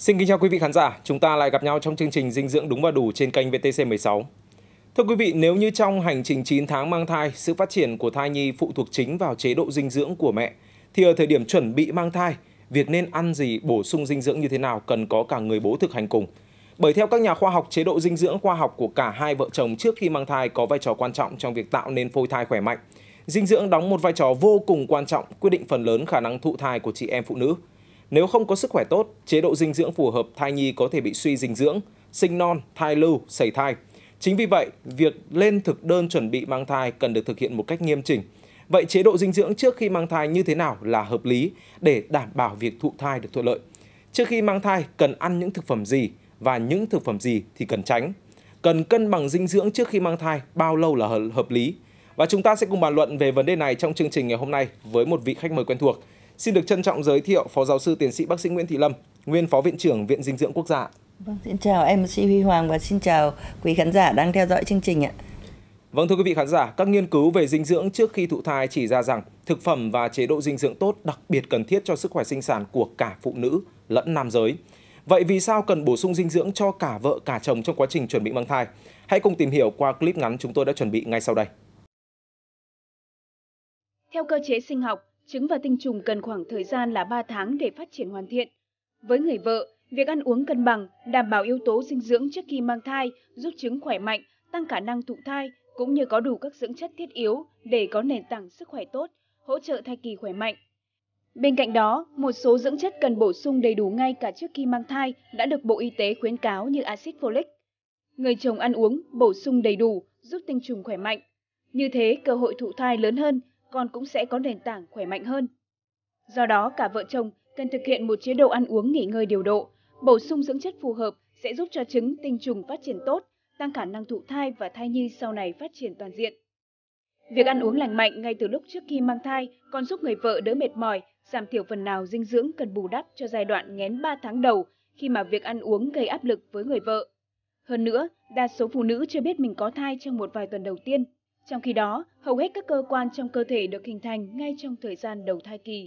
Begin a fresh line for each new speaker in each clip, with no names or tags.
Xin kính chào quý vị khán giả, chúng ta lại gặp nhau trong chương trình Dinh dưỡng đúng và đủ trên kênh VTC16. Thưa quý vị, nếu như trong hành trình 9 tháng mang thai, sự phát triển của thai nhi phụ thuộc chính vào chế độ dinh dưỡng của mẹ, thì ở thời điểm chuẩn bị mang thai, việc nên ăn gì, bổ sung dinh dưỡng như thế nào cần có cả người bố thực hành cùng. Bởi theo các nhà khoa học, chế độ dinh dưỡng khoa học của cả hai vợ chồng trước khi mang thai có vai trò quan trọng trong việc tạo nên phôi thai khỏe mạnh. Dinh dưỡng đóng một vai trò vô cùng quan trọng, quyết định phần lớn khả năng thụ thai của chị em phụ nữ. Nếu không có sức khỏe tốt, chế độ dinh dưỡng phù hợp, thai nhi có thể bị suy dinh dưỡng, sinh non, thai lưu, sẩy thai. Chính vì vậy, việc lên thực đơn chuẩn bị mang thai cần được thực hiện một cách nghiêm chỉnh. Vậy chế độ dinh dưỡng trước khi mang thai như thế nào là hợp lý để đảm bảo việc thụ thai được thuận lợi? Trước khi mang thai cần ăn những thực phẩm gì và những thực phẩm gì thì cần tránh? Cần cân bằng dinh dưỡng trước khi mang thai bao lâu là hợp lý? Và chúng ta sẽ cùng bàn luận về vấn đề này trong chương trình ngày hôm nay với một vị khách mời quen thuộc. Xin được trân trọng giới thiệu Phó Giáo sư Tiến sĩ Bác sĩ Nguyễn Thị Lâm, nguyên Phó Viện trưởng Viện Dinh dưỡng Quốc gia.
Vâng, xin chào MC Huy Hoàng và xin chào quý khán giả đang theo dõi chương trình ạ.
Vâng, thưa quý vị khán giả, các nghiên cứu về dinh dưỡng trước khi thụ thai chỉ ra rằng thực phẩm và chế độ dinh dưỡng tốt đặc biệt cần thiết cho sức khỏe sinh sản của cả phụ nữ lẫn nam giới. Vậy vì sao cần bổ sung dinh dưỡng cho cả vợ cả chồng trong quá trình chuẩn bị mang thai? Hãy cùng tìm hiểu qua clip ngắn chúng tôi đã chuẩn bị ngay sau đây.
Theo cơ chế sinh học, trứng và tinh trùng cần khoảng thời gian là 3 tháng để phát triển hoàn thiện. Với người vợ, việc ăn uống cân bằng, đảm bảo yếu tố dinh dưỡng trước khi mang thai giúp trứng khỏe mạnh, tăng khả năng thụ thai cũng như có đủ các dưỡng chất thiết yếu để có nền tảng sức khỏe tốt, hỗ trợ thai kỳ khỏe mạnh. Bên cạnh đó, một số dưỡng chất cần bổ sung đầy đủ ngay cả trước khi mang thai đã được Bộ Y tế khuyến cáo như axit folic. Người chồng ăn uống, bổ sung đầy đủ giúp tinh trùng khỏe mạnh. Như thế, cơ hội thụ thai lớn hơn, con cũng sẽ có nền tảng khỏe mạnh hơn. Do đó, cả vợ chồng cần thực hiện một chế độ ăn uống nghỉ ngơi điều độ, bổ sung dưỡng chất phù hợp sẽ giúp cho trứng, tinh trùng phát triển tốt, tăng khả năng thụ thai và thai nhi sau này phát triển toàn diện. Việc ăn uống lành mạnh ngay từ lúc trước khi mang thai còn giúp người vợ đỡ mệt mỏi, giảm thiểu phần nào dinh dưỡng cần bù đắp cho giai đoạn nghén 3 tháng đầu khi mà việc ăn uống gây áp lực với người vợ. Hơn nữa, đa số phụ nữ chưa biết mình có thai trong một vài tuần đầu tiên. Trong khi đó, hầu hết các cơ quan trong cơ thể được hình thành ngay trong thời gian đầu thai kỳ.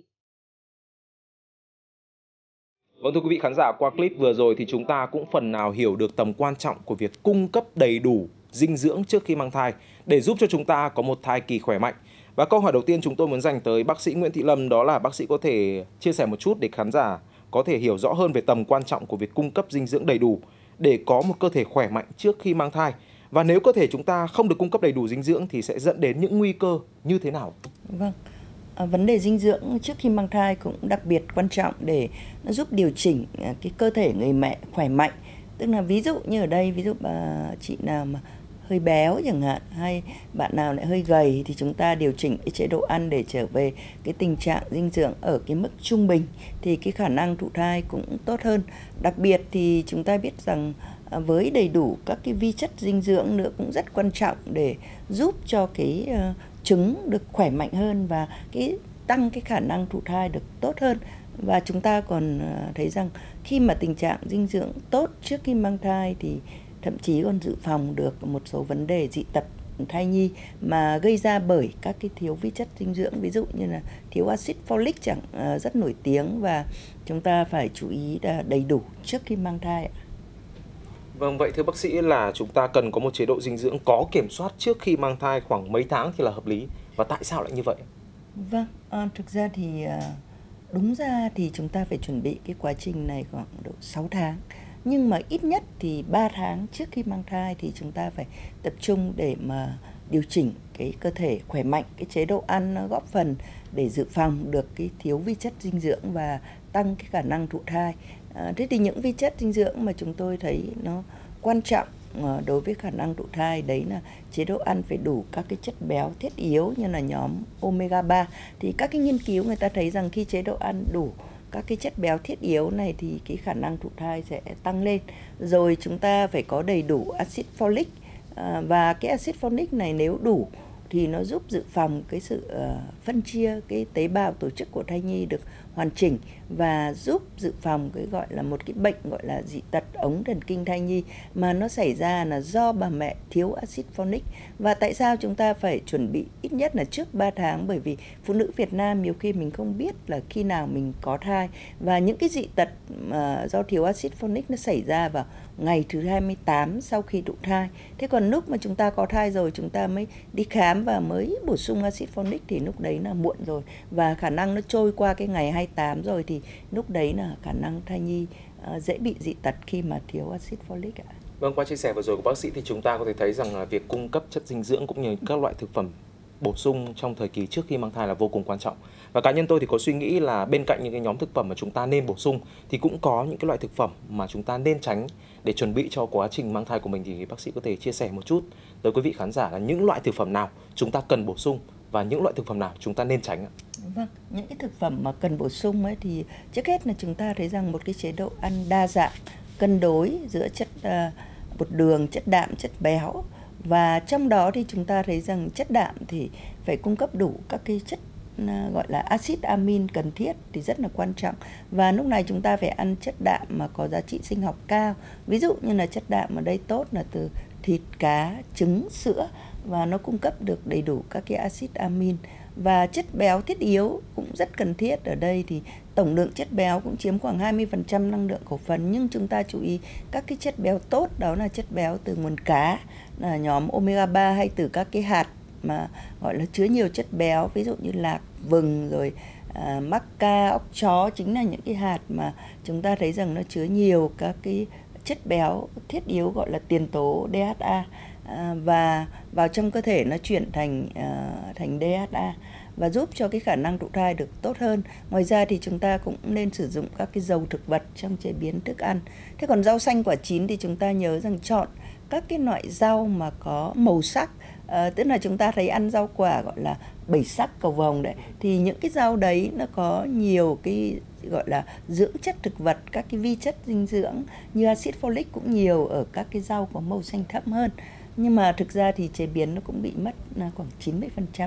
Vâng, thưa quý vị khán giả, qua clip vừa rồi thì chúng ta cũng phần nào hiểu được tầm quan trọng của việc cung cấp đầy đủ dinh dưỡng trước khi mang thai để giúp cho chúng ta có một thai kỳ khỏe mạnh. Và câu hỏi đầu tiên chúng tôi muốn dành tới bác sĩ Nguyễn Thị Lâm, đó là bác sĩ có thể chia sẻ một chút để khán giả có thể hiểu rõ hơn về tầm quan trọng của việc cung cấp dinh dưỡng đầy đủ để có một cơ thể khỏe mạnh trước khi mang thai. Và nếu cơ thể chúng ta không được cung cấp đầy đủ dinh dưỡng thì sẽ dẫn đến những nguy cơ như thế nào?
Vâng, vấn đề dinh dưỡng trước khi mang thai cũng đặc biệt quan trọng để nó giúp điều chỉnh cái cơ thể người mẹ khỏe mạnh. Tức là ví dụ như ở đây, ví dụ chị nào mà hơi béo chẳng hạn, hay bạn nào lại hơi gầy thì chúng ta điều chỉnh cái chế độ ăn để trở về cái tình trạng dinh dưỡng ở cái mức trung bình thì cái khả năng thụ thai cũng tốt hơn. Đặc biệt thì chúng ta biết rằng với đầy đủ các cái vi chất dinh dưỡng nữa cũng rất quan trọng để giúp cho cái trứng được khỏe mạnh hơn và tăng cái khả năng thụ thai được tốt hơn. Và chúng ta còn thấy rằng khi mà tình trạng dinh dưỡng tốt trước khi mang thai thì thậm chí còn dự phòng được một số vấn đề dị tật thai nhi mà gây ra bởi các cái thiếu vi chất dinh dưỡng, ví dụ như là thiếu axit folic rất nổi tiếng, và chúng ta phải chú ý là đầy đủ trước khi mang thai.
Vâng, vậy thưa bác sĩ là chúng ta cần có một chế độ dinh dưỡng có kiểm soát trước khi mang thai khoảng mấy tháng thì là hợp lý, và tại sao lại như vậy?
Vâng, thực ra thì đúng ra thì chúng ta phải chuẩn bị cái quá trình này khoảng độ 6 tháng. Nhưng mà ít nhất thì 3 tháng trước khi mang thai thì chúng ta phải tập trung để mà điều chỉnh cái cơ thể khỏe mạnh, cái chế độ ăn nó góp phần để dự phòng được cái thiếu vi chất dinh dưỡng và tăng cái khả năng thụ thai. Thế thì những vi chất dinh dưỡng mà chúng tôi thấy nó quan trọng đối với khả năng thụ thai đấy là chế độ ăn phải đủ các cái chất béo thiết yếu như là nhóm omega 3. Thì các cái nghiên cứu người ta thấy rằng khi chế độ ăn đủ các cái chất béo thiết yếu này thì cái khả năng thụ thai sẽ tăng lên. Rồi chúng ta phải có đầy đủ axit folic, và cái axit folic này nếu đủ thì nó giúp dự phòng cái sự phân chia cái tế bào tổ chức của thai nhi được hoàn chỉnh, và giúp dự phòng cái gọi là một cái bệnh gọi là dị tật ống thần kinh thai nhi mà nó xảy ra là do bà mẹ thiếu axit folic. Và tại sao chúng ta phải chuẩn bị ít nhất là trước 3 tháng? Bởi vì phụ nữ Việt Nam nhiều khi mình không biết là khi nào mình có thai, và những cái dị tật do thiếu axit folic nó xảy ra vào ngày thứ 28 sau khi thụ thai. Thế còn lúc mà chúng ta có thai rồi chúng ta mới đi khám và mới bổ sung axit folic thì lúc đấy là muộn rồi, và khả năng nó trôi qua cái ngày 28 rồi thì lúc đấy là khả năng thai nhi dễ bị dị tật khi mà thiếu axit folic ạ.
Vâng, qua chia sẻ vừa rồi của bác sĩ thì chúng ta có thể thấy rằng là việc cung cấp chất dinh dưỡng cũng như các loại thực phẩm bổ sung trong thời kỳ trước khi mang thai là vô cùng quan trọng. Và cá nhân tôi thì có suy nghĩ là bên cạnh những cái nhóm thực phẩm mà chúng ta nên bổ sung thì cũng có những cái loại thực phẩm mà chúng ta nên tránh để chuẩn bị cho quá trình mang thai của mình. Thì bác sĩ có thể chia sẻ một chút tới quý vị khán giả là những loại thực phẩm nào chúng ta cần bổ sung và những loại thực phẩm nào chúng ta nên tránh ạ?
Vâng, những cái thực phẩm mà cần bổ sung ấy thì trước hết là chúng ta thấy rằng một cái chế độ ăn đa dạng, cân đối giữa chất bột đường, chất đạm, chất béo. Và trong đó thì chúng ta thấy rằng chất đạm thì phải cung cấp đủ các cái chất gọi là axit amin cần thiết thì rất là quan trọng. Và lúc này chúng ta phải ăn chất đạm mà có giá trị sinh học cao. Ví dụ như là chất đạm ở đây tốt là từ thịt, cá, trứng, sữa, và nó cung cấp được đầy đủ các cái axit amin. Và chất béo thiết yếu cũng rất cần thiết. Ở đây thì tổng lượng chất béo cũng chiếm khoảng 20% năng lượng khẩu phần, nhưng chúng ta chú ý các cái chất béo tốt đó là chất béo từ nguồn cá, là nhóm omega 3, hay từ các cái hạt mà gọi là chứa nhiều chất béo, ví dụ như lạc vừng, rồi mắc ca, óc chó, chính là những cái hạt mà chúng ta thấy rằng nó chứa nhiều các cái chất béo thiết yếu gọi là tiền tố DHA, và vào trong cơ thể nó chuyển thành DHA và giúp cho cái khả năng thụ thai được tốt hơn. Ngoài ra thì chúng ta cũng nên sử dụng các cái dầu thực vật trong chế biến thức ăn. Thế còn rau xanh quả chín thì chúng ta nhớ rằng chọn các cái loại rau mà có màu sắc, tức là chúng ta thấy ăn rau quả gọi là 7 sắc cầu vồng đấy, thì những cái rau đấy nó có nhiều cái gọi là dưỡng chất thực vật, các cái vi chất dinh dưỡng như axit folic cũng nhiều ở các cái rau có màu xanh thẫm hơn. Nhưng mà thực ra thì chế biến nó cũng bị mất khoảng 90%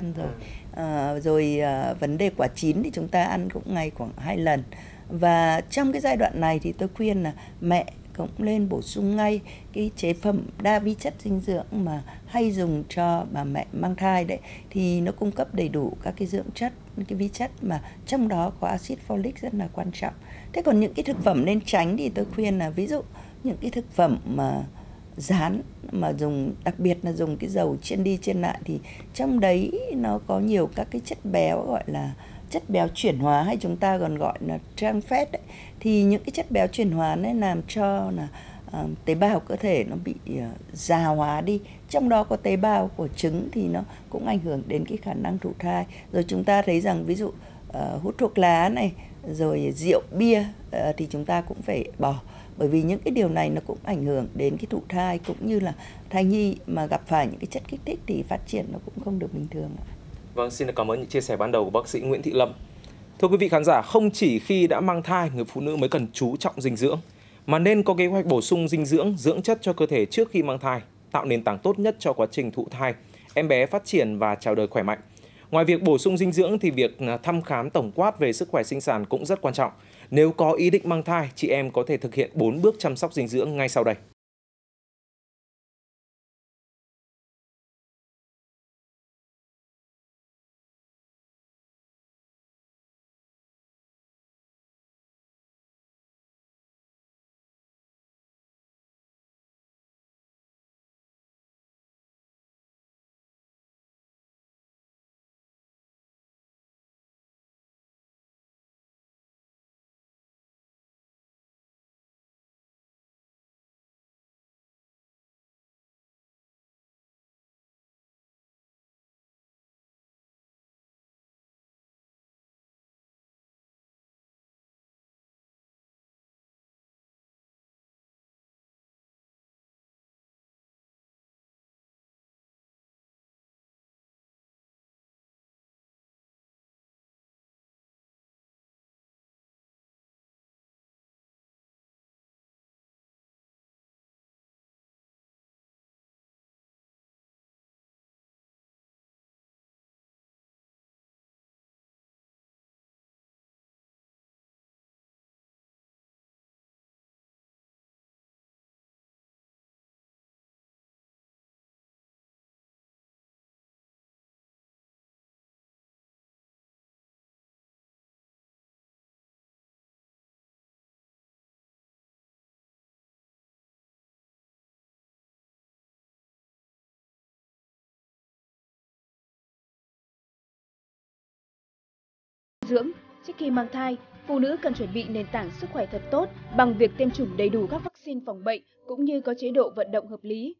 rồi. Vấn đề quả chín thì chúng ta ăn cũng ngày khoảng 2 lần. Và trong cái giai đoạn này thì tôi khuyên là mẹ cũng lên bổ sung ngay cái chế phẩm đa vi chất dinh dưỡng mà hay dùng cho bà mẹ mang thai đấy, thì nó cung cấp đầy đủ các cái dưỡng chất, cái vi chất mà trong đó có axit folic rất là quan trọng. Thế còn những cái thực phẩm nên tránh thì tôi khuyên là ví dụ những cái thực phẩm mà rán mà dùng, đặc biệt là dùng cái dầu chiên đi chiên lại, thì trong đấy nó có nhiều các cái chất béo gọi là chất béo chuyển hóa, hay chúng ta còn gọi là trans fat ấy. Thì những cái chất béo chuyển hóa này làm cho là tế bào cơ thể nó bị già hóa đi, trong đó có tế bào của trứng thì nó cũng ảnh hưởng đến cái khả năng thụ thai. Rồi chúng ta thấy rằng ví dụ hút thuốc lá này, rồi rượu bia thì chúng ta cũng phải bỏ, bởi vì những cái điều này nó cũng ảnh hưởng đến cái thụ thai, cũng như là thai nhi mà gặp phải những cái chất kích thích thì phát triển nó cũng không được bình thường.
Vâng, xin cảm ơn những chia sẻ ban đầu của bác sĩ Nguyễn Thị Lâm. Thưa quý vị khán giả, không chỉ khi đã mang thai, người phụ nữ mới cần chú trọng dinh dưỡng, mà nên có kế hoạch bổ sung dinh dưỡng, dưỡng chất cho cơ thể trước khi mang thai, tạo nền tảng tốt nhất cho quá trình thụ thai, em bé phát triển và chào đời khỏe mạnh. Ngoài việc bổ sung dinh dưỡng thì việc thăm khám tổng quát về sức khỏe sinh sản cũng rất quan trọng. Nếu có ý định mang thai, chị em có thể thực hiện 4 bước chăm sóc dinh dưỡng ngay sau đây.
dưỡng. Trước khi mang thai, phụ nữ cần chuẩn bị nền tảng sức khỏe thật tốt bằng việc tiêm chủng đầy đủ các vaccine phòng bệnh cũng như có chế độ vận động hợp lý.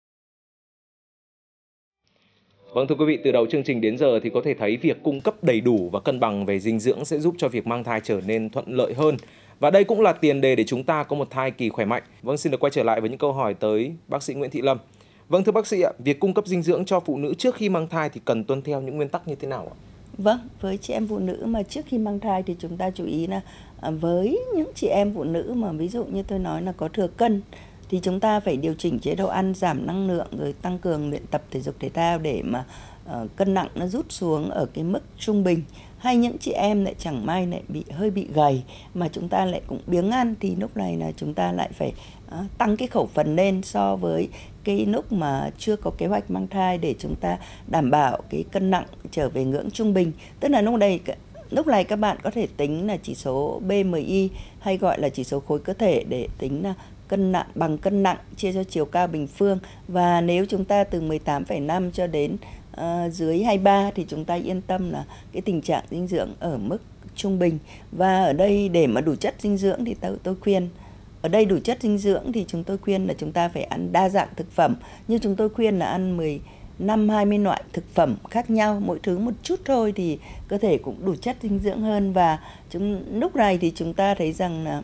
Vâng, thưa quý vị, từ đầu chương trình đến giờ thì có thể thấy việc cung cấp đầy đủ và cân bằng về dinh dưỡng sẽ giúp cho việc mang thai trở nên thuận lợi hơn. Và đây cũng là tiền đề để chúng ta có một thai kỳ khỏe mạnh. Vâng, xin được quay trở lại với những câu hỏi tới bác sĩ Nguyễn Thị Lâm. Vâng, thưa bác sĩ ạ, việc cung cấp dinh dưỡng cho phụ nữ trước khi mang thai thì cần tuân theo những nguyên tắc như thế nào ạ?
Vâng, với chị em phụ nữ mà trước khi mang thai thì chúng ta chú ý là với những chị em phụ nữ mà ví dụ như tôi nói là có thừa cân thì chúng ta phải điều chỉnh chế độ ăn, giảm năng lượng rồi tăng cường luyện tập thể dục thể thao để mà cân nặng nó rút xuống ở cái mức trung bình. Hay những chị em lại chẳng may lại hơi bị gầy mà chúng ta lại cũng biếng ăn thì lúc này là chúng ta lại phải tăng cái khẩu phần lên so với cái lúc mà chưa có kế hoạch mang thai để chúng ta đảm bảo cái cân nặng trở về ngưỡng trung bình. Tức là lúc này các bạn có thể tính là chỉ số BMI hay gọi là chỉ số khối cơ thể để tính là cân nặng bằng cân nặng chia cho chiều cao bình phương. Và nếu chúng ta từ 18,5 cho đến dưới 23 thì chúng ta yên tâm là cái tình trạng dinh dưỡng ở mức trung bình. Và ở đây để mà đủ chất dinh dưỡng thì tôi khuyên, ở đây đủ chất dinh dưỡng thì chúng tôi khuyên là chúng ta phải ăn đa dạng thực phẩm. Như chúng tôi khuyên là ăn 15-20 loại thực phẩm khác nhau, mỗi thứ một chút thôi thì cơ thể cũng đủ chất dinh dưỡng hơn. Và lúc này thì chúng ta thấy rằng là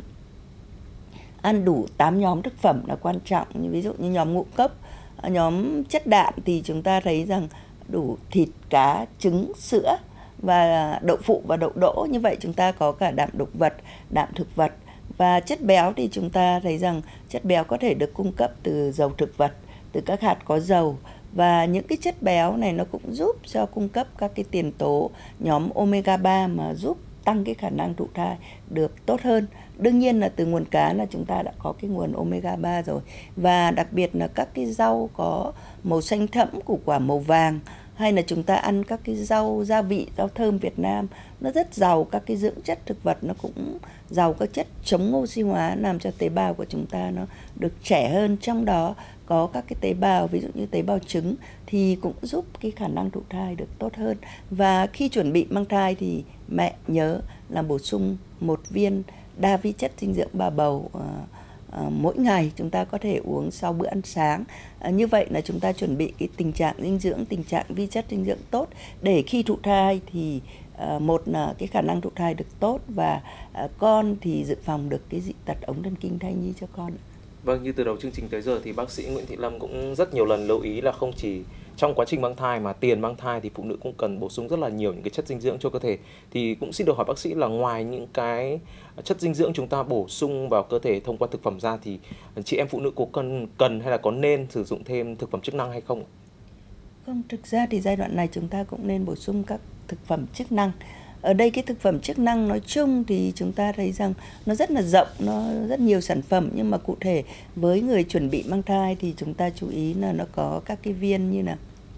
ăn đủ 8 nhóm thực phẩm là quan trọng. Như ví dụ như nhóm ngũ cốc, nhóm chất đạm thì chúng ta thấy rằng đủ thịt, cá, trứng, sữa và đậu phụ và đậu đỗ. Như vậy chúng ta có cả đạm động vật, đạm thực vật. Và chất béo thì chúng ta thấy rằng chất béo có thể được cung cấp từ dầu thực vật, từ các hạt có dầu. Và những cái chất béo này nó cũng giúp cho cung cấp các cái tiền tố nhóm omega 3 mà giúp tăng cái khả năng thụ thai được tốt hơn. Đương nhiên là từ nguồn cá là chúng ta đã có cái nguồn omega 3 rồi. Và đặc biệt là các cái rau có màu xanh thẫm, củ quả màu vàng, hay là chúng ta ăn các cái rau gia vị, rau thơm Việt Nam, nó rất giàu các cái dưỡng chất thực vật, nó cũng giàu các chất chống oxy hóa làm cho tế bào của chúng ta nó được trẻ hơn. Trong đó có các cái tế bào, ví dụ như tế bào trứng thì cũng giúp cái khả năng thụ thai được tốt hơn. Và khi chuẩn bị mang thai thì mẹ nhớ là bổ sung 1 viên đa vi chất dinh dưỡng bà bầu mỗi ngày, chúng ta có thể uống sau bữa ăn sáng. Như vậy là chúng ta chuẩn bị cái tình trạng dinh dưỡng, tình trạng vi chất dinh dưỡng tốt để khi thụ thai thì một là cái khả năng thụ thai được tốt và con thì dự phòng được cái dị tật ống thần kinh thai nhi cho con.
Vâng, như từ đầu chương trình tới giờ thì bác sĩ Nguyễn Thị Lâm cũng rất nhiều lần lưu ý là không chỉ trong quá trình mang thai mà tiền mang thai thì phụ nữ cũng cần bổ sung rất là nhiều những cái chất dinh dưỡng cho cơ thể. Thì cũng xin được hỏi bác sĩ là ngoài những cái chất dinh dưỡng chúng ta bổ sung vào cơ thể thông qua thực phẩm ra thì chị em phụ nữ có cần hay là có nên sử dụng thêm thực phẩm chức năng hay không?
Không, thực ra thì giai đoạn này chúng ta cũng nên bổ sung các thực phẩm chức năng. Ở đây cái thực phẩm chức năng nói chung thì chúng ta thấy rằng nó rất là rộng, nó rất nhiều sản phẩm, nhưng mà cụ thể với người chuẩn bị mang thai thì chúng ta chú ý là nó có các cái viên như là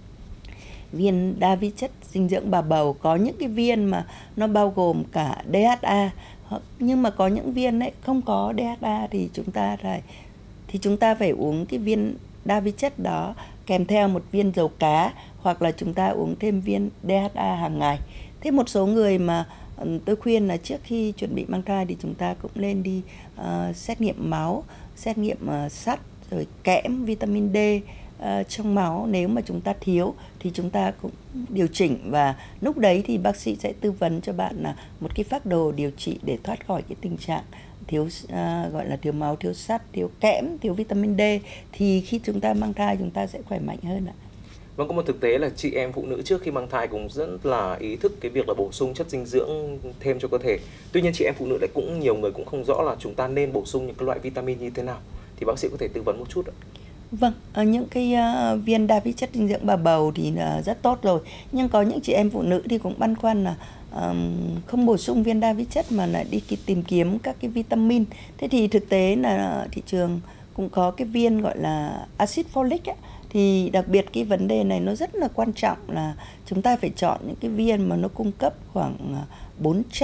viên đa vi chất dinh dưỡng bà bầu, có những cái viên mà nó bao gồm cả DHA, nhưng mà có những viên ấy không có DHA thì chúng ta phải uống cái viên đa vi chất đó kèm theo một viên dầu cá, hoặc là chúng ta uống thêm viên DHA hàng ngày. Thế một số người mà tôi khuyên là trước khi chuẩn bị mang thai thì chúng ta cũng nên đi xét nghiệm máu, xét nghiệm sắt, rồi kẽm, vitamin D trong máu. Nếu mà chúng ta thiếu thì chúng ta cũng điều chỉnh, và lúc đấy thì bác sĩ sẽ tư vấn cho bạn là một cái phác đồ điều trị để thoát khỏi cái tình trạng gọi là thiếu máu, thiếu sắt, thiếu kẽm, thiếu vitamin D. Thì khi chúng ta mang thai chúng ta sẽ khỏe mạnh hơn ạ.
Vâng, có một thực tế là chị em phụ nữ trước khi mang thai cũng rất là ý thức cái việc là bổ sung chất dinh dưỡng thêm cho cơ thể. Tuy nhiên chị em phụ nữ lại cũng nhiều người cũng không rõ là chúng ta nên bổ sung những cái loại vitamin như thế nào. Thì bác sĩ có thể tư vấn một chút ạ?
Vâng, những cái viên đa vi chất dinh dưỡng bà bầu thì rất tốt rồi. Nhưng có những chị em phụ nữ thì cũng băn khoăn là không bổ sung viên đa vi chất mà lại đi tìm kiếm các cái vitamin. Thế thì thực tế là thị trường cũng có cái viên gọi là axit folic ấy. Thì đặc biệt cái vấn đề này nó rất là quan trọng là chúng ta phải chọn những cái viên mà nó cung cấp khoảng 400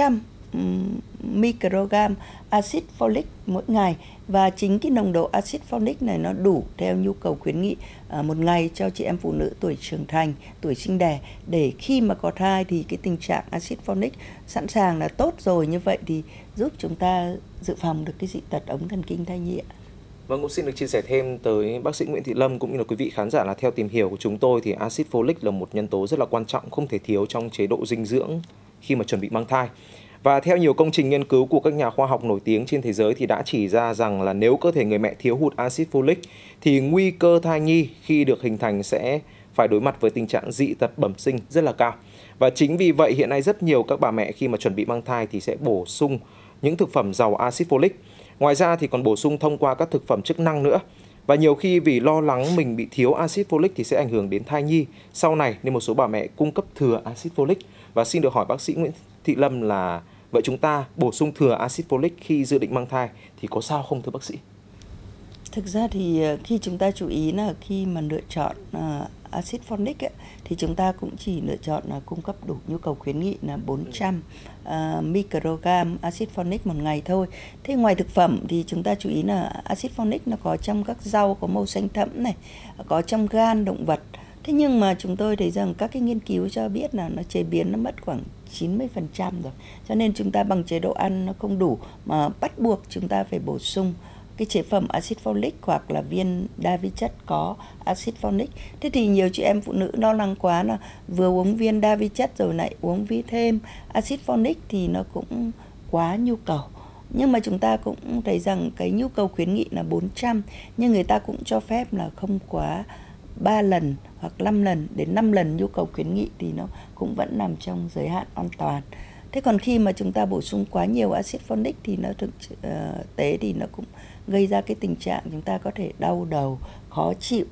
microgram axit folic mỗi ngày, và chính cái nồng độ axit folic này nó đủ theo nhu cầu khuyến nghị một ngày cho chị em phụ nữ tuổi trưởng thành, tuổi sinh đẻ, để khi mà có thai thì cái tình trạng axit folic sẵn sàng là tốt rồi, như vậy thì giúp chúng ta dự phòng được cái dị tật ống thần kinh thai nhi ạ.
Vâng, cũng xin được chia sẻ thêm tới bác sĩ Nguyễn Thị Lâm cũng như là quý vị khán giả là theo tìm hiểu của chúng tôi thì axit folic là một nhân tố rất là quan trọng, không thể thiếu trong chế độ dinh dưỡng khi mà chuẩn bị mang thai. Và theo nhiều công trình nghiên cứu của các nhà khoa học nổi tiếng trên thế giới thì đã chỉ ra rằng là nếu cơ thể người mẹ thiếu hụt axit folic thì nguy cơ thai nhi khi được hình thành sẽ phải đối mặt với tình trạng dị tật bẩm sinh rất là cao. Và chính vì vậy hiện nay rất nhiều các bà mẹ khi mà chuẩn bị mang thai thì sẽ bổ sung những thực phẩm giàu axit folic. Ngoài ra thì còn bổ sung thông qua các thực phẩm chức năng nữa. Và nhiều khi vì lo lắng mình bị thiếu axit folic thì sẽ ảnh hưởng đến thai nhi sau này, nên một số bà mẹ cung cấp thừa axit folic. Và xin được hỏi bác sĩ Nguyễn Thị Lâm là vậy chúng ta bổ sung thừa axit folic khi dự định mang thai thì có sao không thưa bác sĩ?
Thực ra thì khi chúng ta chú ý là khi mà lựa chọn axit folic ấy, thì chúng ta cũng chỉ lựa chọn là cung cấp đủ nhu cầu khuyến nghị là 400 microgram axit folic một ngày thôi. Thế ngoài thực phẩm thì chúng ta chú ý là axit folic nó có trong các rau có màu xanh thẫm này, có trong gan động vật. Thế nhưng mà chúng tôi thấy rằng các cái nghiên cứu cho biết là nó chế biến nó mất khoảng 90% rồi. Cho nên chúng ta bằng chế độ ăn nó không đủ, mà bắt buộc chúng ta phải bổ sung cái chế phẩm axit folic hoặc là viên đa vi chất có axit folic. Thế thì nhiều chị em phụ nữ lo lắng quá là vừa uống viên đa vi chất rồi lại uống thêm axit folic thì nó cũng quá nhu cầu. Nhưng mà chúng ta cũng thấy rằng cái nhu cầu khuyến nghị là 400, nhưng người ta cũng cho phép là không quá 3 lần hoặc 5 lần đến 5 lần nhu cầu khuyến nghị thì nó cũng vẫn nằm trong giới hạn an toàn. Thế còn khi mà chúng ta bổ sung quá nhiều axit folic thì nó thực tế thì nó cũng gây ra cái tình trạng chúng ta có thể đau đầu, khó chịu,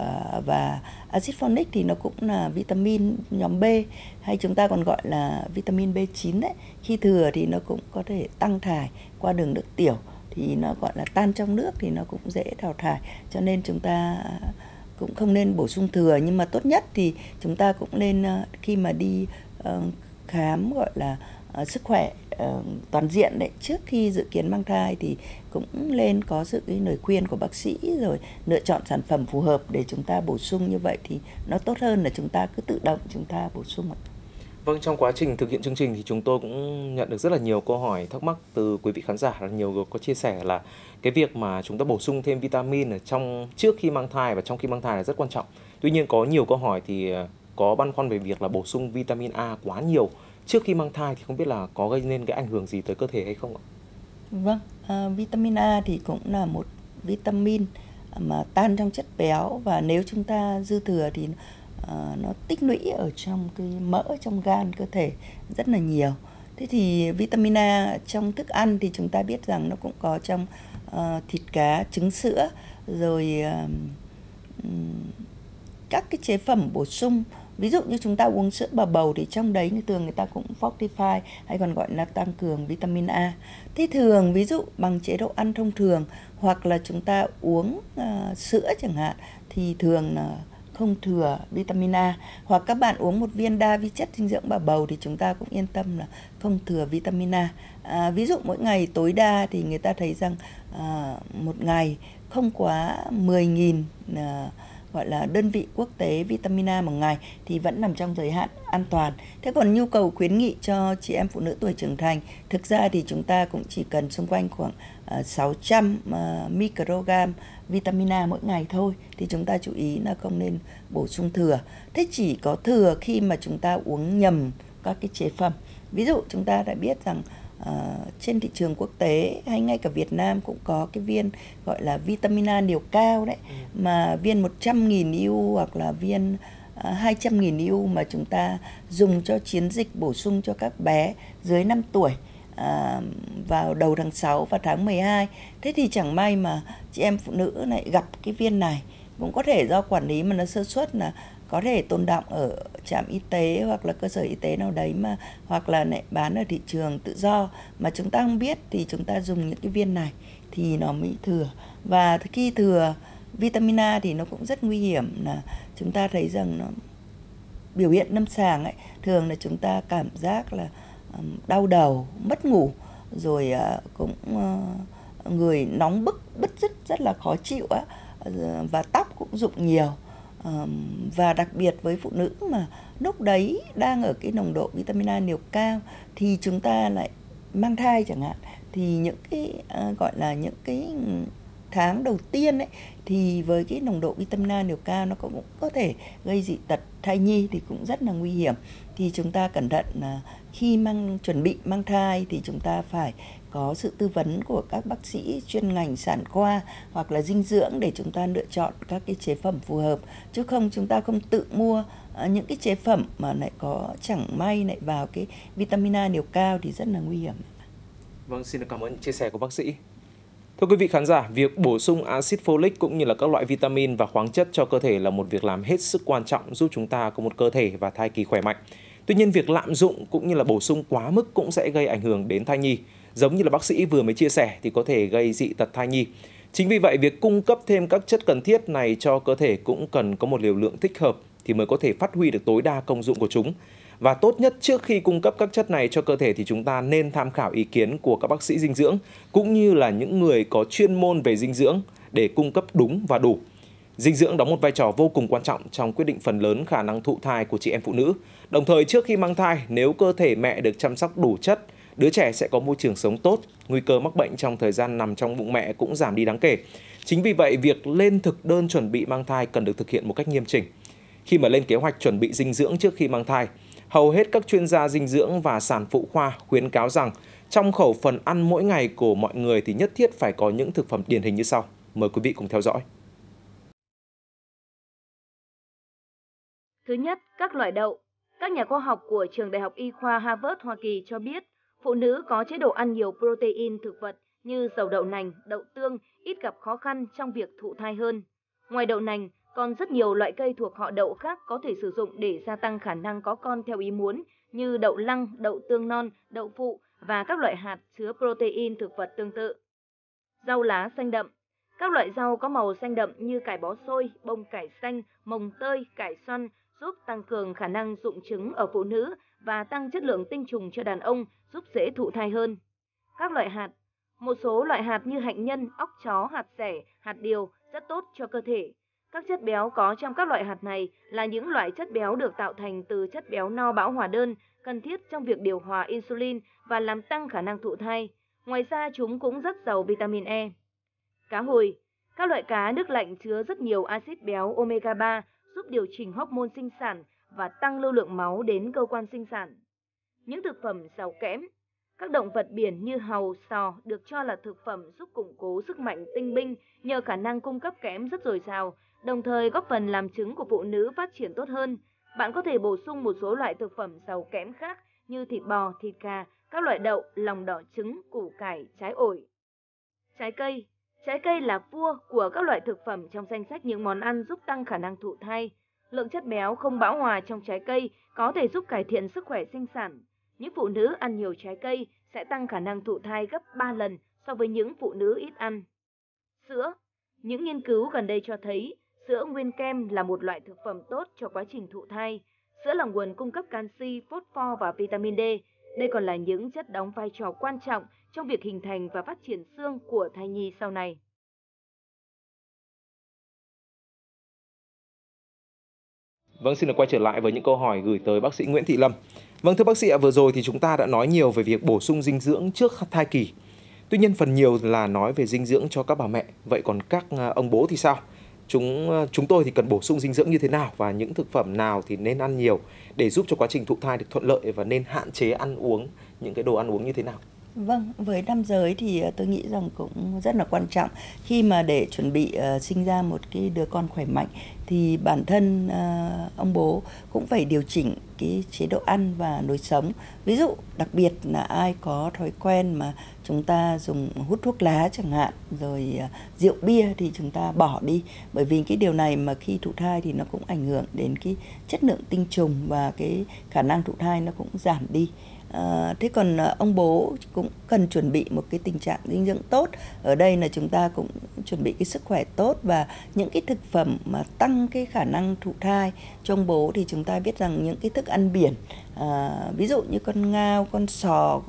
và axit folic thì nó cũng là vitamin nhóm B, hay chúng ta còn gọi là vitamin B9 đấy. Khi thừa thì nó cũng có thể tăng thải qua đường nước tiểu, thì nó gọi là tan trong nước thì nó cũng dễ đào thải, cho nên chúng ta cũng không nên bổ sung thừa. Nhưng mà tốt nhất thì chúng ta cũng nên khi mà đi khám gọi là sức khỏe toàn diện đấy, trước khi dự kiến mang thai thì cũng nên có sự lời khuyên của bác sĩ rồi lựa chọn sản phẩm phù hợp để chúng ta bổ sung. Như vậy thì nó tốt hơn là chúng ta cứ tự động chúng ta bổ sung.
Vâng, trong quá trình thực hiện chương trình thì chúng tôi cũng nhận được rất là nhiều câu hỏi thắc mắc từ quý vị khán giả. Nhiều người có chia sẻ là cái việc mà chúng ta bổ sung thêm vitamin ở trước khi mang thai và trong khi mang thai là rất quan trọng. Tuy nhiên có nhiều câu hỏi thì có băn khoăn về việc là bổ sung vitamin A quá nhiều trước khi mang thai thì không biết là có gây nên cái ảnh hưởng gì tới cơ thể hay không ạ?
Vâng, vitamin A thì cũng là một vitamin mà tan trong chất béo, và nếu chúng ta dư thừa thì nó tích lũy ở trong cái mỡ trong gan cơ thể rất là nhiều. Thế thì vitamin A trong thức ăn thì chúng ta biết rằng nó cũng có trong thịt cá, trứng sữa, rồi các cái chế phẩm bổ sung. Ví dụ như chúng ta uống sữa bà bầu thì trong đấy người ta cũng fortify hay còn gọi là tăng cường vitamin A. Thế thường ví dụ bằng chế độ ăn thông thường hoặc là chúng ta uống sữa chẳng hạn thì thường là không thừa vitamin A, hoặc các bạn uống một viên đa vi chất dinh dưỡng bà bầu thì chúng ta cũng yên tâm là không thừa vitamin A. Ví dụ mỗi ngày tối đa thì người ta thấy rằng một ngày không quá 10.000 gọi là đơn vị quốc tế vitamin A một ngày thì vẫn nằm trong giới hạn an toàn. Thế còn nhu cầu khuyến nghị cho chị em phụ nữ tuổi trưởng thành, thực ra thì chúng ta cũng chỉ cần xung quanh khoảng 600 microgram vitamin A mỗi ngày thôi, thì chúng ta chú ý là không nên bổ sung thừa. Thế chỉ có thừa khi mà chúng ta uống nhầm các cái chế phẩm. Ví dụ chúng ta đã biết rằng trên thị trường quốc tế hay ngay cả Việt Nam cũng có cái viên gọi là vitamin A liều cao đấy, mà viên 100.000 IU hoặc là viên 200.000 IU mà chúng ta dùng cho chiến dịch bổ sung cho các bé dưới 5 tuổi vào đầu tháng 6 và tháng 12. Thế thì chẳng may mà chị em phụ nữ lại gặp cái viên này, cũng có thể do quản lý mà nó sơ suất, là có thể tồn đọng ở trạm y tế hoặc là cơ sở y tế nào đấy, mà hoặc là lại bán ở thị trường tự do mà chúng ta không biết, thì chúng ta dùng những cái viên này thì nó mới thừa. Và khi thừa vitamin A thì nó cũng rất nguy hiểm, là chúng ta thấy rằng nó biểu hiện lâm sàng ấy, thường là chúng ta cảm giác là đau đầu, mất ngủ, rồi cũng người nóng bức, bứt rứt rất là khó chịu á, và tóc cũng rụng nhiều. Và đặc biệt với phụ nữ mà lúc đấy đang ở cái nồng độ vitamin A liều cao thì chúng ta lại mang thai chẳng hạn, thì những cái gọi là những cái tháng đầu tiên ấy thì với cái nồng độ vitamin A liều cao nó cũng có thể gây dị tật thai nhi, thì cũng rất là nguy hiểm. Thì chúng ta cẩn thận khi chuẩn bị mang thai thì chúng ta phải có sự tư vấn của các bác sĩ chuyên ngành sản khoa hoặc là dinh dưỡng để chúng ta lựa chọn các cái chế phẩm phù hợp, chứ không chúng ta không tự mua những cái chế phẩm mà lại có chẳng may lại vào cái vitamin A liều cao thì rất là nguy hiểm.
Vâng, xin cảm ơn chia sẻ của bác sĩ. Thưa quý vị khán giả, việc bổ sung axit folic cũng như là các loại vitamin và khoáng chất cho cơ thể là một việc làm hết sức quan trọng giúp chúng ta có một cơ thể và thai kỳ khỏe mạnh. Tuy nhiên, việc lạm dụng cũng như là bổ sung quá mức cũng sẽ gây ảnh hưởng đến thai nhi. Giống như là bác sĩ vừa mới chia sẻ thì có thể gây dị tật thai nhi. Chính vì vậy, việc cung cấp thêm các chất cần thiết này cho cơ thể cũng cần có một liều lượng thích hợp thì mới có thể phát huy được tối đa công dụng của chúng. Và tốt nhất trước khi cung cấp các chất này cho cơ thể thì chúng ta nên tham khảo ý kiến của các bác sĩ dinh dưỡng cũng như là những người có chuyên môn về dinh dưỡng để cung cấp đúng và đủ. Dinh dưỡng đóng một vai trò vô cùng quan trọng trong quyết định phần lớn khả năng thụ thai của chị em phụ nữ. Đồng thời, trước khi mang thai, nếu cơ thể mẹ được chăm sóc đủ chất, đứa trẻ sẽ có môi trường sống tốt, nguy cơ mắc bệnh trong thời gian nằm trong bụng mẹ cũng giảm đi đáng kể. Chính vì vậy, việc lên thực đơn chuẩn bị mang thai cần được thực hiện một cách nghiêm chỉnh. Khi mà lên kế hoạch chuẩn bị dinh dưỡng trước khi mang thai, hầu hết các chuyên gia dinh dưỡng và sản phụ khoa khuyến cáo rằng trong khẩu phần ăn mỗi ngày của mọi người thì nhất thiết phải có những thực phẩm điển hình như sau. Mời quý vị cùng theo dõi.
Thứ nhất, các loại đậu. Các nhà khoa học của trường Đại học Y khoa Harvard, Hoa Kỳ cho biết phụ nữ có chế độ ăn nhiều protein thực vật như dầu đậu nành, đậu tương ít gặp khó khăn trong việc thụ thai hơn. Ngoài đậu nành, còn rất nhiều loại cây thuộc họ đậu khác có thể sử dụng để gia tăng khả năng có con theo ý muốn như đậu lăng, đậu tương non, đậu phụ và các loại hạt chứa protein thực vật tương tự. Rau lá xanh đậm. Các loại rau có màu xanh đậm như cải bó xôi, bông cải xanh, mồng tơi, cải xoăn giúp tăng cường khả năng rụng trứng ở phụ nữ và tăng chất lượng tinh trùng cho đàn ông, giúp dễ thụ thai hơn. Các loại hạt. Một số loại hạt như hạnh nhân, óc chó, hạt sẻ, hạt điều rất tốt cho cơ thể. Các chất béo có trong các loại hạt này là những loại chất béo được tạo thành từ chất béo no bão hòa đơn, cần thiết trong việc điều hòa insulin và làm tăng khả năng thụ thai. Ngoài ra, chúng cũng rất giàu vitamin E. Cá hồi. Các loại cá nước lạnh chứa rất nhiều axit béo omega 3, giúp điều chỉnh hormone sinh sản và tăng lưu lượng máu đến cơ quan sinh sản. Những thực phẩm giàu kẽm. Các động vật biển như hàu, sò được cho là thực phẩm giúp củng cố sức mạnh tinh binh nhờ khả năng cung cấp kẽm rất dồi dào, đồng thời góp phần làm trứng của phụ nữ phát triển tốt hơn. Bạn có thể bổ sung một số loại thực phẩm giàu kẽm khác như thịt bò, thịt gà, các loại đậu, lòng đỏ trứng, củ cải, trái ổi. Trái cây. Trái cây là vua của các loại thực phẩm trong danh sách những món ăn giúp tăng khả năng thụ thai. Lượng chất béo không bão hòa trong trái cây có thể giúp cải thiện sức khỏe sinh sản. Những phụ nữ ăn nhiều trái cây sẽ tăng khả năng thụ thai gấp 3 lần so với những phụ nữ ít ăn. Sữa. Những nghiên cứu gần đây cho thấy sữa nguyên kem là một loại thực phẩm tốt cho quá trình thụ thai. Sữa là nguồn cung cấp canxi, phosphor và vitamin D. Đây còn là những chất đóng vai trò quan trọng trong việc hình thành và phát triển xương của thai nhi sau này.
Vâng, xin được quay trở lại với những câu hỏi gửi tới bác sĩ Nguyễn Thị Lâm. Vâng, thưa bác sĩ ạ, vừa rồi thì chúng ta đã nói nhiều về việc bổ sung dinh dưỡng trước thai kỳ. Tuy nhiên phần nhiều là nói về dinh dưỡng cho các bà mẹ. Vậy còn các ông bố thì sao? Chúng tôi thì cần bổ sung dinh dưỡng như thế nào và những thực phẩm nào thì nên ăn nhiều để giúp cho quá trình thụ thai được thuận lợi, và nên hạn chế ăn uống những cái đồ ăn uống như thế nào?
Vâng, với nam giới thì tôi nghĩ rằng cũng rất là quan trọng khi mà để chuẩn bị sinh ra một cái đứa con khỏe mạnh thì bản thân ông bố cũng phải điều chỉnh cái chế độ ăn và lối sống. Ví dụ đặc biệt là ai có thói quen mà chúng ta dùng hút thuốc lá chẳng hạn, rồi rượu bia thì chúng ta bỏ đi, bởi vì cái điều này mà khi thụ thai thì nó cũng ảnh hưởng đến cái chất lượng tinh trùng và cái khả năng thụ thai nó cũng giảm đi. Thế còn ông bố cũng cần chuẩn bị một cái tình trạng dinh dưỡng tốt. Ở đây là chúng ta cũng chuẩn bị cái sức khỏe tốt và những cái thực phẩm mà tăng cái khả năng thụ thai cho ông bố. Thì chúng ta biết rằng những cái thức ăn biển, ví dụ như con ngao, con sò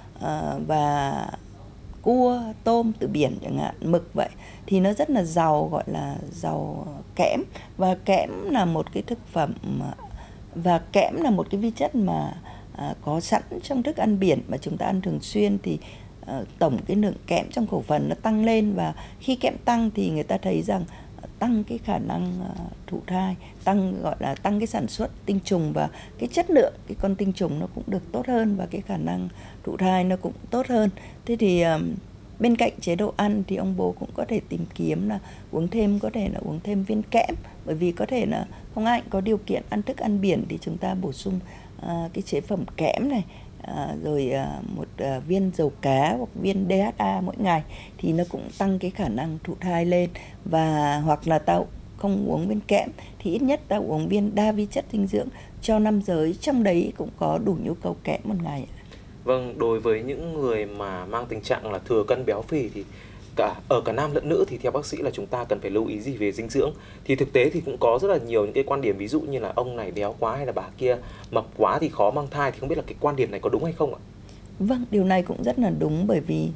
và cua, tôm từ biển chẳng hạn, mực vậy, thì nó rất là giàu, gọi là giàu kẽm. Và kẽm là một cái thực phẩm và kẽm là một cái vi chất mà có sẵn trong thức ăn biển mà chúng ta ăn thường xuyên, thì tổng cái lượng kẽm trong khẩu phần nó tăng lên. Và khi kẽm tăng thì người ta thấy rằng tăng cái khả năng thụ thai, gọi là tăng cái sản xuất tinh trùng, và cái chất lượng cái con tinh trùng nó cũng được tốt hơn, và cái khả năng thụ thai nó cũng tốt hơn. Thế thì bên cạnh chế độ ăn thì ông bố cũng có thể tìm kiếm là có thể là uống thêm viên kẽm, bởi vì có thể là không ai có điều kiện ăn thức ăn biển thì chúng ta bổ sung cái chế phẩm kẽm này, rồi một viên dầu cá hoặc viên DHA mỗi ngày, thì nó cũng tăng cái khả năng thụ thai lên. Và hoặc là ta không uống viên kẽm thì ít nhất ta uống viên đa vi chất dinh dưỡng cho nam giới, trong đấy cũng có đủ nhu cầu kẽm một ngày.
Vâng, đối với những người mà mang tình trạng là thừa cân béo phì thì cả nam lẫn nữ thì theo bác sĩ là chúng ta cần phải lưu ý gì về dinh dưỡng? Thì thực tế thì cũng có rất là nhiều những cái quan điểm, ví dụ như là ông này béo quá hay là bà kia mập quá thì khó mang thai, thì không biết là cái quan điểm này có đúng hay không ạ?
Vâng, điều này cũng rất là đúng, bởi vì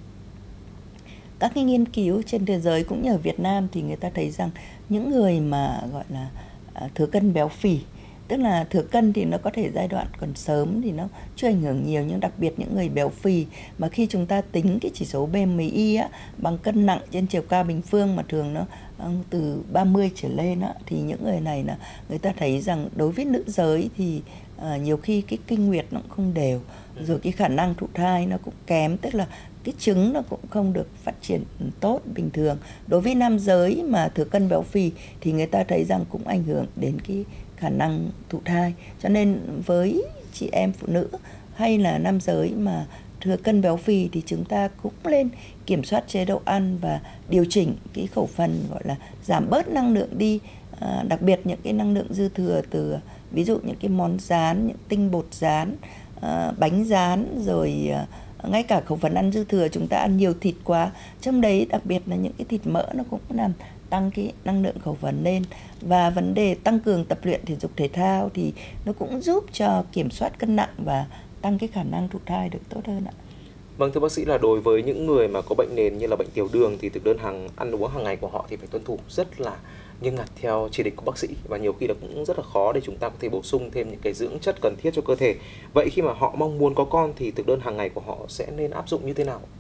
các cái nghiên cứu trên thế giới cũng như ở Việt Nam thì người ta thấy rằng những người mà gọi là thừa cân béo phì, tức là thừa cân thì nó có thể giai đoạn còn sớm thì nó chưa ảnh hưởng nhiều, nhưng đặc biệt những người béo phì mà khi chúng ta tính cái chỉ số BMI bằng cân nặng trên chiều cao bình phương mà thường nó từ 30 trở lên thì những người này là người ta thấy rằng đối với nữ giới thì nhiều khi cái kinh nguyệt nó cũng không đều, rồi cái khả năng thụ thai nó cũng kém, tức là cái trứng nó cũng không được phát triển tốt bình thường. Đối với nam giới mà thừa cân béo phì thì người ta thấy rằng cũng ảnh hưởng đến cái khả năng thụ thai. Cho nên với chị em phụ nữ hay là nam giới mà thừa cân béo phì thì chúng ta cũng lên kiểm soát chế độ ăn và điều chỉnh cái khẩu phần, gọi là giảm bớt năng lượng đi, đặc biệt những cái năng lượng dư thừa từ ví dụ những cái món rán, những tinh bột rán, bánh rán, rồi ngay cả khẩu phần ăn dư thừa, chúng ta ăn nhiều thịt quá, trong đấy đặc biệt là những cái thịt mỡ nó cũng làm tăng cái năng lượng khẩu phần lên. Và vấn đề tăng cường tập luyện thể dục thể thao thì nó cũng giúp cho kiểm soát cân nặng và tăng cái khả năng thụ thai được tốt hơn ạ.
Vâng, thưa bác sĩ, là đối với những người mà có bệnh nền như là bệnh tiểu đường thì thực đơn ăn uống hàng ngày của họ thì phải tuân thủ rất là nghiêm ngặt theo chỉ định của bác sĩ, và nhiều khi là cũng rất là khó để chúng ta có thể bổ sung thêm những cái dưỡng chất cần thiết cho cơ thể. Vậy khi mà họ mong muốn có con thì thực đơn hàng ngày của họ sẽ nên áp dụng như thế nào?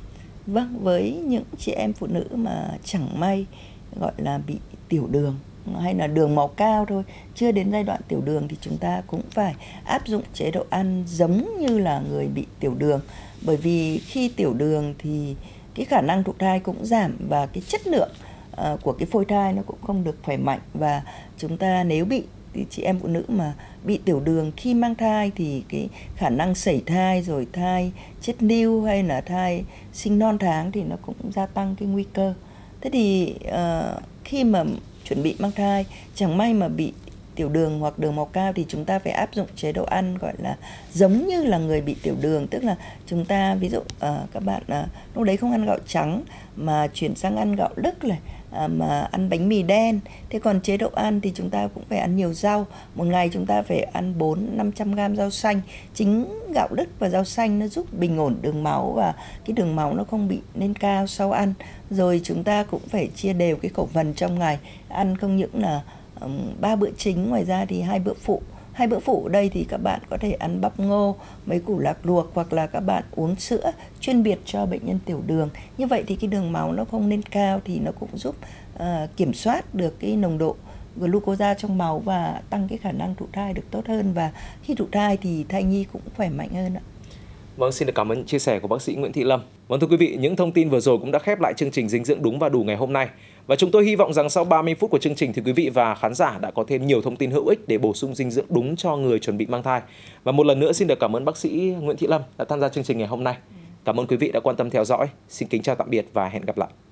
Vâng, với những chị em phụ nữ mà chẳng may gọi là bị tiểu đường hay là đường máu cao thôi, chưa đến giai đoạn tiểu đường, thì chúng ta cũng phải áp dụng chế độ ăn giống như là người bị tiểu đường. Bởi vì khi tiểu đường thì cái khả năng thụ thai cũng giảm, và cái chất lượng của cái phôi thai nó cũng không được khỏe mạnh. Và chúng ta nếu bị chị em phụ nữ mà bị tiểu đường khi mang thai thì cái khả năng sẩy thai, rồi thai chết lưu hay là thai sinh non tháng thì nó cũng gia tăng cái nguy cơ. Thế thì khi mà chuẩn bị mang thai chẳng may mà bị tiểu đường hoặc đường máu cao thì chúng ta phải áp dụng chế độ ăn gọi là giống như là người bị tiểu đường, tức là chúng ta ví dụ các bạn lúc đấy không ăn gạo trắng mà chuyển sang ăn gạo lứt này, mà ăn bánh mì đen. Thế còn chế độ ăn thì chúng ta cũng phải ăn nhiều rau, một ngày chúng ta phải ăn 400-500 gram rau xanh. Chính gạo lứt và rau xanh nó giúp bình ổn đường máu và cái đường máu nó không bị lên cao sau ăn. Rồi chúng ta cũng phải chia đều cái khẩu phần trong ngày, ăn không những là 3 bữa chính, ngoài ra thì 2 bữa phụ. 2 bữa phụ ở đây thì các bạn có thể ăn bắp ngô, mấy củ lạc luộc, hoặc là các bạn uống sữa chuyên biệt cho bệnh nhân tiểu đường. Như vậy thì cái đường máu nó không lên cao, thì nó cũng giúp kiểm soát được cái nồng độ glucose trong máu và tăng cái khả năng thụ thai được tốt hơn. Và khi thụ thai thì thai nhi cũng khỏe mạnh hơn ạ.
Vâng, xin được cảm ơn chia sẻ của bác sĩ Nguyễn Thị Lâm. Vâng, thưa quý vị, những thông tin vừa rồi cũng đã khép lại chương trình Dinh dưỡng đúng và đủ ngày hôm nay. Và chúng tôi hy vọng rằng sau 30 phút của chương trình thì quý vị và khán giả đã có thêm nhiều thông tin hữu ích để bổ sung dinh dưỡng đúng cho người chuẩn bị mang thai. Và một lần nữa xin được cảm ơn bác sĩ Nguyễn Thị Lâm đã tham gia chương trình ngày hôm nay. Cảm ơn quý vị đã quan tâm theo dõi. Xin kính chào tạm biệt và hẹn gặp lại.